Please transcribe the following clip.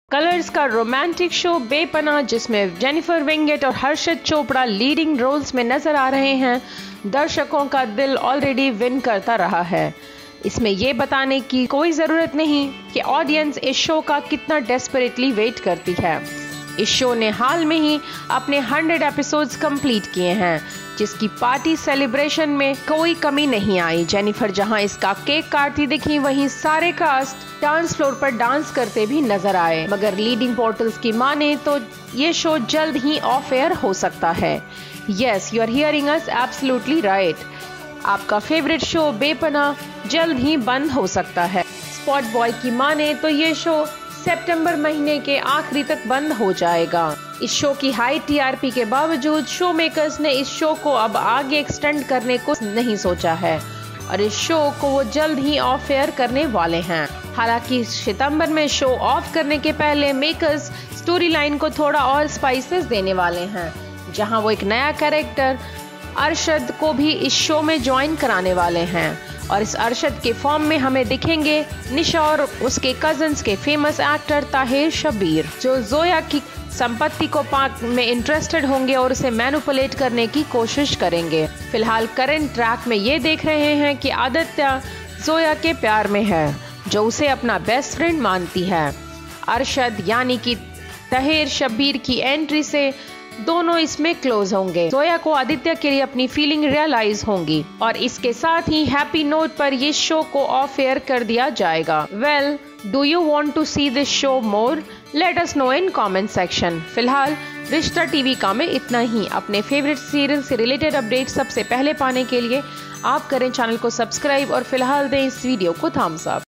Colours का romantic show बेपनाह, जिसमें Jennifer Winget और हर्षद चोपड़ा लीडिंग रोल्स में नजर आ रहे हैं, दर्शकों का दिल ऑलरेडी विन करता रहा है। इसमें यह बताने की कोई ज़रूरत नहीं कि ऑडियंस इस शो का कितना डेस्परेटली वेट करती है। इस शो ने हाल में ही अपने 100 एपिसोड्स कंप्लीट किए हैं, जिसकी पार्टी सेलिब्रेशन में कोई कमी नहीं आई। जेनिफर जहां इसका केक काटती दिखी, वहीं सारे कास्ट डांस फ्लोर पर डांस करते भी नजर आए। मगर लीडिंग पोर्टल्स की माने तो ये शो जल्द ही ऑफ एयर हो सकता है। Yes, you are hearing us absolutely right. आपका फेवरेट शो बेपनाह जल्द ही बंद हो सकता है। स्पॉट बॉय की माने तो ये शो सितंबर महीने के आखिरी तक बंद हो जाएगा। इस शो की हाई टीआरपी के बावजूद शो मेकर्स ने इस शो को अब आगे एक्सटेंड करने को नहीं सोचा है और इस शो को वो जल्द ही ऑफ एयर करने वाले हैं। हालांकि सितंबर में शो ऑफ करने के पहले मेकर्स स्टोरी लाइन को थोड़ा और स्पाइसेस देने वाले हैं, जहां वो एक नया कैरेक्टर अरशद को भी इस शो में ज्वाइन कराने वाले हैं और इस अरशद के फॉर्म में हमें दिखेंगे निशा और उसके कजन्स के फेमस एक्टर ताहिर शब्बीर, जो जोया की संपत्ति को पाने में इंटरेस्टेड होंगे और उसे मैनिपुलेट करने की कोशिश करेंगे। फिलहाल करंट ट्रैक में ये देख रहे हैं कि आदित्य जोया के प्यार में है, जो उसे अपना बेस्ट फ्रेंड मानती है। अरशद यानी कि ताहिर शब्बीर की एंट्री से दोनों इसमें क्लोज होंगे। जोया को आदित्य के लिए अपनी फीलिंग रियलाइज होंगी और इसके साथ ही हैप्पी नोट पर ये शो को ऑफ एयर कर दिया जाएगा। Well, do you want to see this show more? Let us know in comment section. फिलहाल रिश्ता टीवी का में इतना ही। अपने फेवरेट सीरियल से रिलेटेड अपडेट सबसे पहले पाने के लिए आप करें चैनल को सब्सक्राइब और फिलहाल दें इस वीडियो को थम्स अप।